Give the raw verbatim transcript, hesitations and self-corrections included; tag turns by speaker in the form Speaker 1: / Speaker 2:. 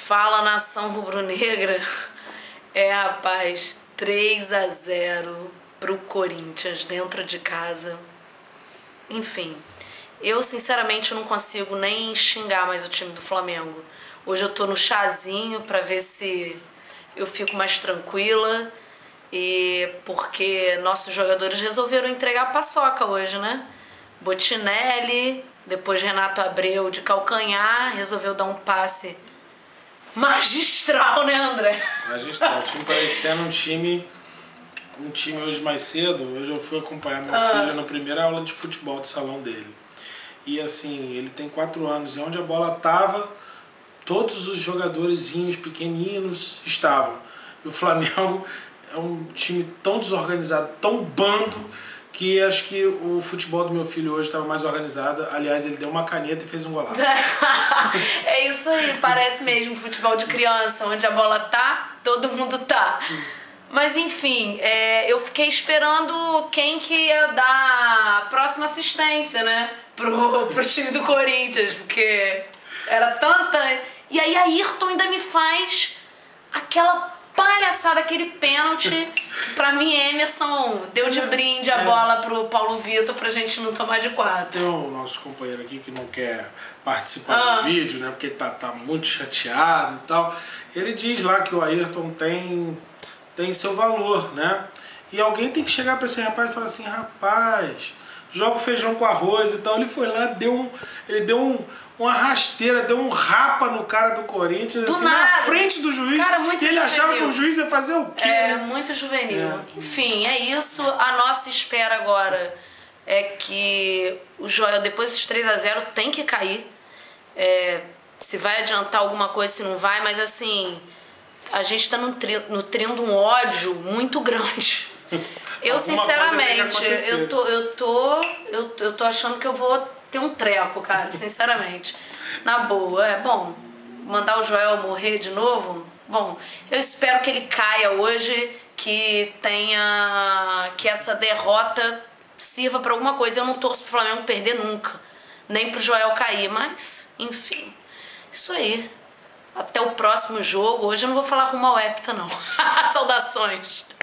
Speaker 1: Fala, nação rubro-negra. É, rapaz, três a zero pro Corinthians dentro de casa. Enfim, eu sinceramente não consigo nem xingar mais o time do Flamengo. Hoje eu tô no chazinho pra ver se eu fico mais tranquila. E porque nossos jogadores resolveram entregar a paçoca hoje, né? Botinelli, depois Renato Abreu de calcanhar, resolveu dar um passe magistral, né, André?
Speaker 2: Magistral. O time parecendo um time, um time hoje mais cedo. Hoje eu fui acompanhar meu
Speaker 1: Ah.
Speaker 2: filho na primeira aula de futebol do salão dele. E assim, ele tem quatro anos e onde a bola tava, todos os jogadorzinhos pequeninos estavam. E o Flamengo é um time tão desorganizado, tão bando, que acho que o futebol do meu filho hoje estava mais organizado. Aliás, ele deu uma caneta e fez um golaço.
Speaker 1: É isso aí, parece mesmo futebol de criança, onde a bola tá, todo mundo tá. Mas enfim, é, eu fiquei esperando quem que ia dar a próxima assistência, né, pro, pro time do Corinthians, porque era tanta... E aí Ayrton ainda me faz aquela palhaçada, aquele pênalti, que pra mim Emerson deu de brinde a bola pro Paulo Vitor pra gente não tomar de quatro.
Speaker 2: Tem o nosso companheiro aqui que não quer participar
Speaker 1: Ah.
Speaker 2: do vídeo, né, porque ele tá, tá muito chateado e tal. Ele diz lá que o Ayrton tem, tem seu valor, né? E alguém tem que chegar pra esse rapaz e falar assim, rapaz, joga o feijão com arroz e tal. Ele foi lá, deu um, ele deu um, uma rasteira, deu um rapa no cara do Corinthians,
Speaker 1: Do
Speaker 2: assim,
Speaker 1: nada.
Speaker 2: na frente do juiz.
Speaker 1: Cara, muito
Speaker 2: e ele
Speaker 1: juvenil.
Speaker 2: achava que o juiz ia fazer o quê?
Speaker 1: É,
Speaker 2: né?
Speaker 1: muito juvenil.
Speaker 2: É.
Speaker 1: Enfim, é isso. A nossa espera agora é que o Joel, depois desses três a zero, tem que cair. É, se vai adiantar alguma coisa, se não vai, mas assim, a gente tá nutri- nutrindo um ódio muito grande. Eu,
Speaker 2: Alguma coisa tem que
Speaker 1: sinceramente,
Speaker 2: acontecer.
Speaker 1: eu tô, eu, tô, eu, eu tô achando que eu vou ter um treco, cara, sinceramente. Na boa, é bom. Mandar o Joel morrer de novo? Bom, eu espero que ele caia hoje, que tenha... que essa derrota sirva pra alguma coisa. Eu não torço pro Flamengo perder nunca, nem pro Joel cair, mas, enfim, isso aí. Até o próximo jogo. Hoje eu não vou falar rumo ao hepta, não. Saudações.